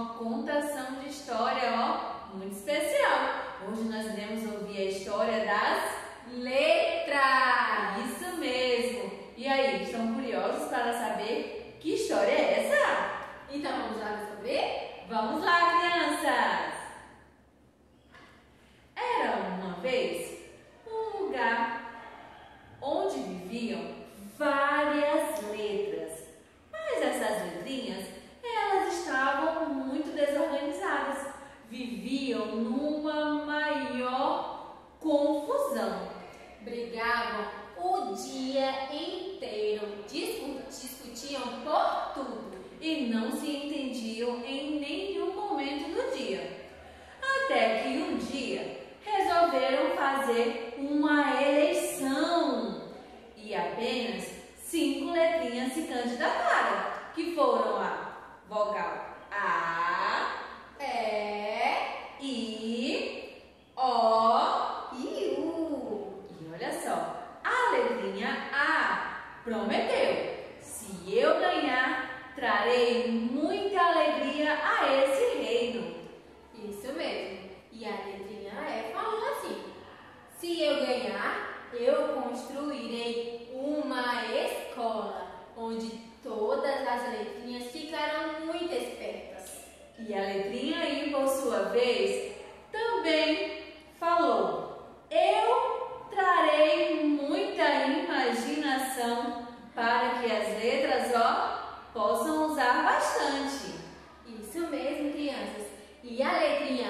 uma contação de história, ó, muito especial. Hoje nós iremos ouvir a história das letras. Isso mesmo. E aí, estão curiosos para saber que história é essa? Então vamos lá descobrir? Vamos lá, crianças! Era uma vez um lugar onde viviam várias letras, mas essas letrinhas, elas estavam muito desorganizadas, viviam numa maior confusão. Brigavam o dia inteiro, discutiam por tudo E não se entendiam em nenhum momento do dia. Até que um dia resolveram fazer uma eleição e apenas 5 letrinhas se candidataram, que foram a vogal A, E, I, O I, U. e olha só, a letrinha A prometeu: se eu ganhar, trarei muita alegria a esse reino. Isso mesmo. E a letrinha E falou assim: se eu ganhar, eu construirei uma escola onde todas as letrinhas ficarão muito espertas. E a letrinha I, por sua vez, também falou: eu trarei muita imaginação para que as letras O possam usar bastante. Isso mesmo, crianças. E a letrinha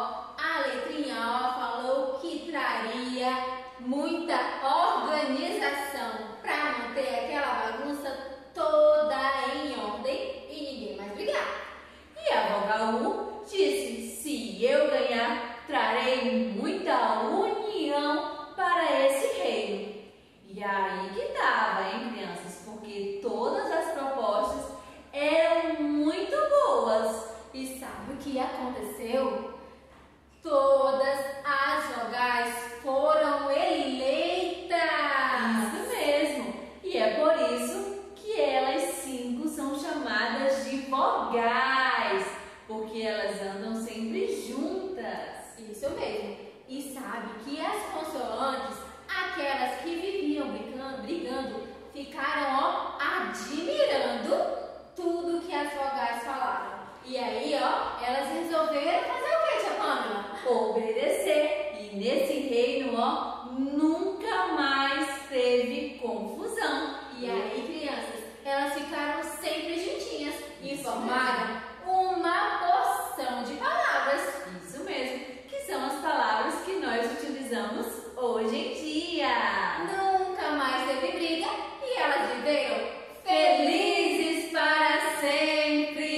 O falou que traria muita organização para manter aquela bagunça toda em ordem e ninguém mais brigar. E a vogal U disse: se eu ganhar, trarei muita união para esse reino. E aí que estava, hein, crianças? Porque todas as propostas eram muito boas. E sabe o que aconteceu? Todas as vogais foram eleitas. Isso mesmo. E é por isso que elas 5 são chamadas de vogais, porque elas andam sempre juntas. Isso mesmo. E sabe que as consoantes, aquelas que viviam brigando, ficaram, ó, admirando tudo que as vogais falaram. E aí, ó, elas resolveram fazer o que, tia Pamela? Obedecer. E nesse reino, ó, nunca mais teve confusão. E aí, crianças, elas ficaram sempre juntinhas e formaram uma porção de palavras. Isso mesmo, que são as palavras que nós utilizamos hoje em dia. Nunca mais teve briga e elas viveram Felizes para sempre!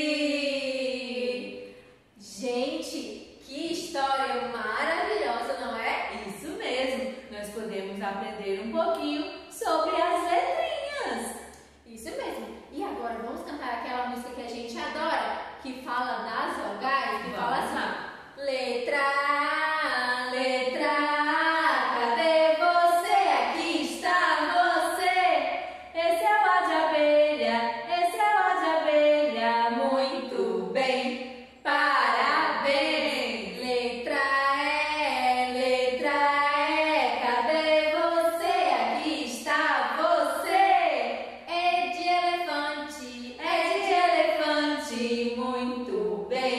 Gente, que história maravilhosa, não é? Isso mesmo, nós podemos aprender um pouquinho sobre as letrinhas. Isso mesmo. E agora vamos cantar aquela música que a gente adora, que fala das vogais, que fala Vamos assim: lá. letra A, letra A, cadê você? Aqui está você. Esse é o A de abelha, esse é o A de abelha, muito bem. Parabéns! Letra E, cadê você? Aqui está você. É de elefante, É de elefante, muito bem.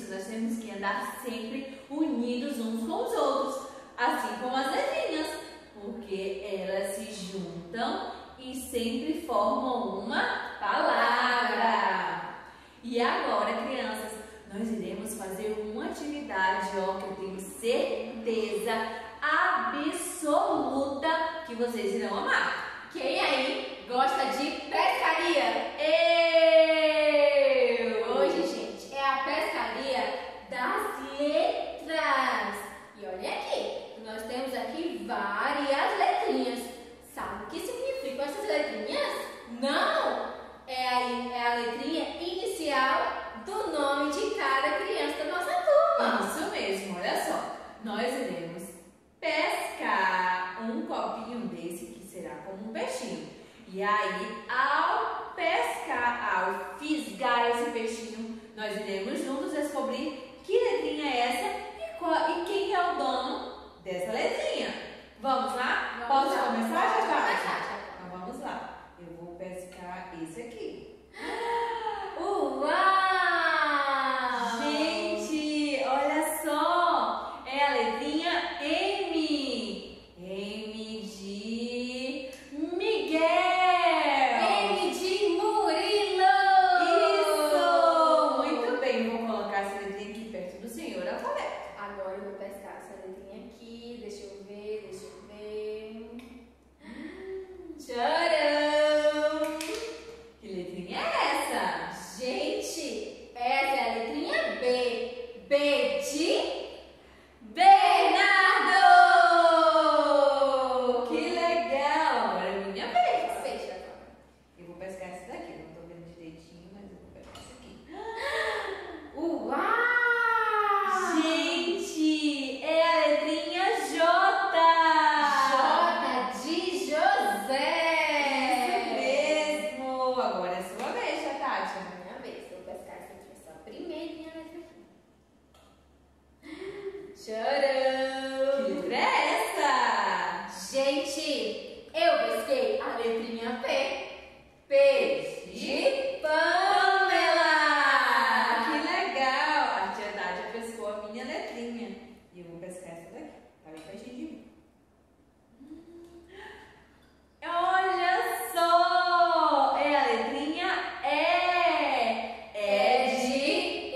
crianças, nós temos que andar sempre unidos uns com os outros, assim como as letrinhas, porque elas se juntam e sempre formam uma palavra. E agora, crianças, nós iremos fazer uma atividade, ó, que eu tenho certeza absoluta que vocês irão amar. Quem aí gosta de pescaria? Hoje, gente, é a pescaria das letras. E olha aqui, nós temos aqui várias letrinhas. Sabe o que significam essas letrinhas? Não! É a letrinha inicial do nome de cada criança da nossa turma. Isso mesmo, olha só. Nós iremos pescar um copinho desse que será como um peixinho. E aí, ao pescar, ao fisgar esse peixinho, nós iremos juntos descobrir que letrinha é essa e quem é o dono dessa letrinha. Vamos lá? Posso começar, Jajá? Então vamos lá. Eu vou pescar esse aqui. Uau! Gente, olha só. É a letrinha M. M de Miguel. M de Murilo. Isso! Muito bem. Vou colocar essa letrinha aqui perto do senhor alfabeto. Agora eu vou pescar essa letrinha aqui. Deixa eu ver. Tcharam! Que letrinha é essa? Gente, essa é a letrinha B. B de Bernardo! Que legal! Agora é minha vez. peixe agora. Eu vou pescar essa daqui. Eu não tô vendo direitinho, mas eu vou pegar essa aqui. Uau! Gente, é a letrinha J. J de José. Isso mesmo. Agora é sua vez, Tati. Minha vez, eu vou pescar essa primeirinha letra aqui. Que Tcharam! letra é essa? Gente, eu pesquei a letrinha P. P de Pamela. Que legal! A tia Tati pescou a minha letrinha. E eu vou pescar essa daqui. Tá bem pertinho de mim. Olha só! É a letrinha E. É de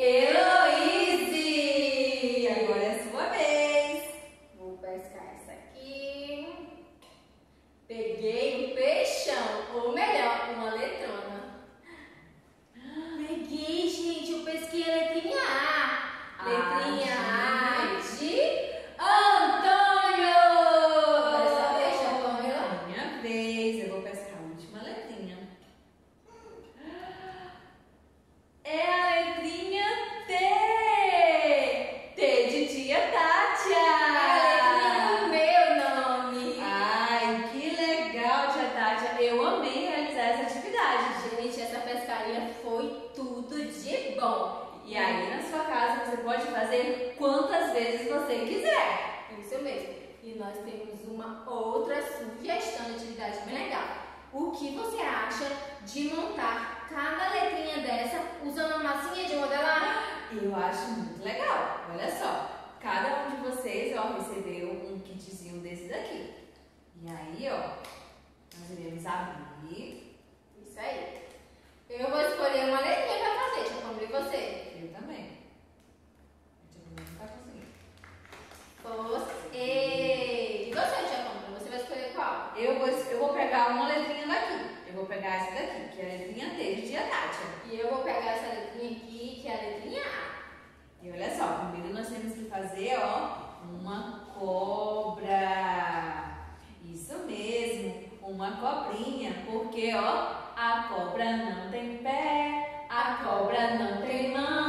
Heloíse. Agora é sua vez. Vou pescar essa aqui. Peguei um peixão, ou melhor, uma letrona. Peguei, gente, eu pesquei a letrinha A. Letrinha A de Antônio. Agora é sua vez, Pamela. Minha vez. Eu vou pescar a última letrinha. É a letrinha T. T de tia Tátia. É a letrinha do meu nome. Ai, que legal, tia Tátia. Eu amei realizar essa atividade. Gente, essa pescaria foi tudo de bom. E aí, na sua casa, você pode fazer quantas vezes você quiser. Isso mesmo. E nós temos uma outra sugestão de atividade bem legal. O que você acha de montar cada letrinha dessa usando uma massinha de modelar? Eu acho muito legal. Olha só, cada um de vocês, ó, recebeu um kitzinho desse daqui. E aí, ó, nós iremos abrir. Isso aí. Eu vou escolher uma letrinha para fazer. Deixa eu comer você. Eu também. A gente não tá conseguindo. Você. E você, Tia Pamela? Você vai escolher qual? Eu vou pegar uma letrinha daqui. Eu vou pegar essa daqui, que é a letrinha T de tia Tátia. E eu vou pegar essa letrinha aqui, que é a letrinha A. E olha só, primeiro nós temos que fazer, ó, uma cobra. Isso mesmo, uma cobrinha. Porque, ó, a cobra não tem pé, a cobra não tem mão.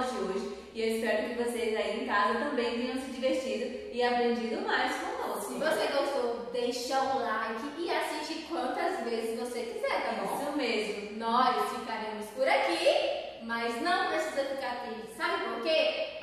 aulas de hoje e eu espero que vocês aí em casa também tenham se divertido e aprendido mais conosco. Se você gostou, deixa o like e assiste quantas vezes você quiser, tá bom? Isso mesmo. Nós ficaremos por aqui, mas não precisa ficar triste. Sabe por quê?